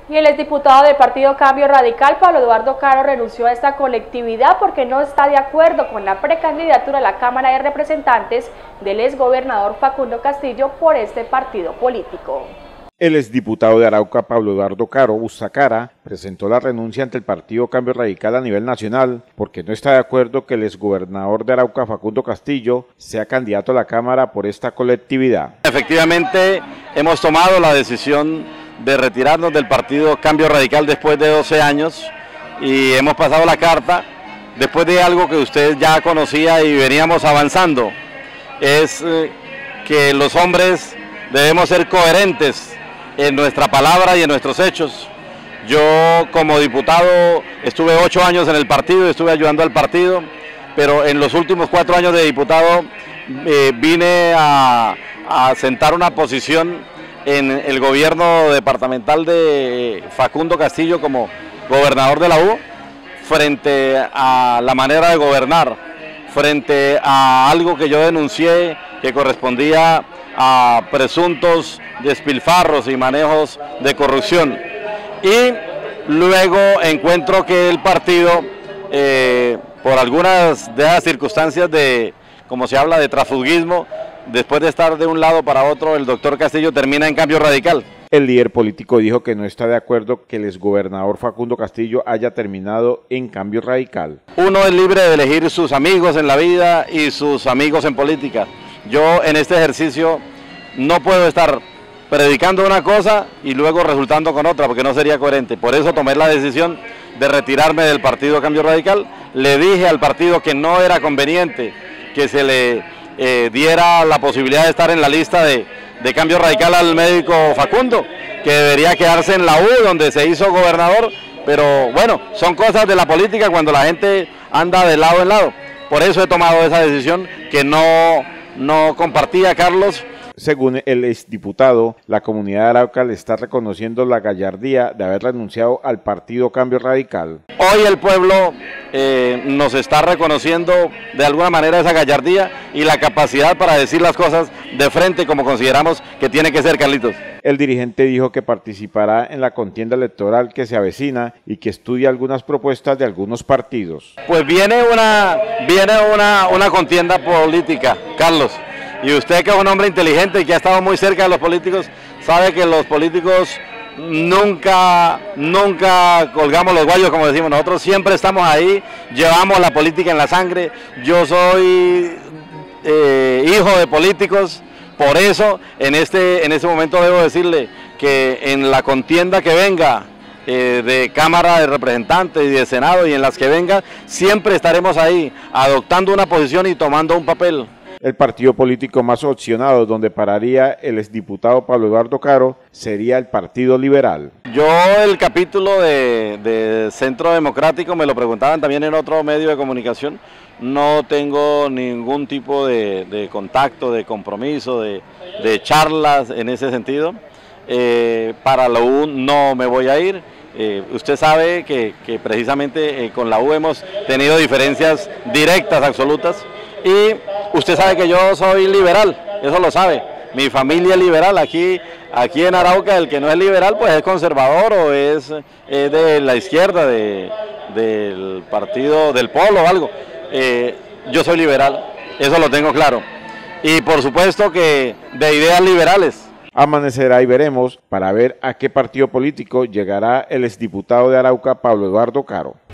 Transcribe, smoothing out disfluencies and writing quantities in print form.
Y el exdiputado del Partido Cambio Radical, Pablo Eduardo Caro, renunció a esta colectividad porque no está de acuerdo con la precandidatura a la Cámara de Representantes del exgobernador Facundo Castillo por este partido político. El exdiputado de Arauca, Pablo Eduardo Caro Bustacara, presentó la renuncia ante el Partido Cambio Radical a nivel nacional porque no está de acuerdo que el exgobernador de Arauca, Facundo Castillo, sea candidato a la Cámara por esta colectividad. Efectivamente, hemos tomado la decisión de retirarnos del Partido Cambio Radical después de 12 años y hemos pasado la carta después de algo que usted ya conocía y veníamos avanzando, es que los hombres debemos ser coherentes en nuestra palabra y en nuestros hechos. Yo como diputado estuve 8 años en el partido, estuve ayudando al partido, pero en los últimos 4 años de diputado vine a sentar una posición en el gobierno departamental de Facundo Castillo como gobernador de la U, frente a la manera de gobernar, frente a algo que yo denuncié que correspondía a presuntos despilfarros y manejos de corrupción. Y luego encuentro que el partido, por algunas de esas circunstancias de, como se habla, de transfugismo, después de estar de un lado para otro, el doctor Castillo termina en Cambio Radical. El líder político dijo que no está de acuerdo que el exgobernador Facundo Castillo haya terminado en Cambio Radical. Uno es libre de elegir sus amigos en la vida y sus amigos en política. Yo en este ejercicio no puedo estar predicando una cosa y luego resultando con otra, porque no sería coherente. Por eso tomé la decisión de retirarme del Partido Cambio Radical. Le dije al partido que no era conveniente que se le diera la posibilidad de estar en la lista de Cambio Radical al médico Facundo, que debería quedarse en la U, donde se hizo gobernador, pero bueno, son cosas de la política cuando la gente anda de lado en lado. Por eso he tomado esa decisión que no compartía Carlos. Según el exdiputado, la comunidad de Arauca le está reconociendo la gallardía de haber renunciado al Partido Cambio Radical. Hoy el pueblo nos está reconociendo de alguna manera esa gallardía y la capacidad para decir las cosas de frente como consideramos que tiene que ser, Carlitos. El dirigente dijo que participará en la contienda electoral que se avecina y que estudia algunas propuestas de algunos partidos. Pues viene una contienda política, Carlos. Y usted, que es un hombre inteligente y que ha estado muy cerca de los políticos, sabe que los políticos nunca colgamos los guayos, como decimos. Nosotros siempre estamos ahí, llevamos la política en la sangre. Yo soy hijo de políticos, por eso en este momento debo decirle que en la contienda que venga de Cámara de Representantes y de Senado y en las que venga, siempre estaremos ahí, adoptando una posición y tomando un papel. El partido político más opcionado donde pararía el exdiputado Pablo Eduardo Caro sería el Partido Liberal. Yo el capítulo de Centro Democrático me lo preguntaban también en otro medio de comunicación. No tengo ningún tipo de contacto, de compromiso, de charlas en ese sentido. Para la U no me voy a ir. Usted sabe que precisamente con la U hemos tenido diferencias directas, absolutas. Y usted sabe que yo soy liberal, eso lo sabe, mi familia es liberal, aquí en Arauca el que no es liberal pues es conservador o es de la izquierda, del partido del Polo o algo. Yo soy liberal, eso lo tengo claro, y por supuesto que de ideas liberales. Amanecerá y veremos para ver a qué partido político llegará el exdiputado de Arauca, Pablo Eduardo Caro.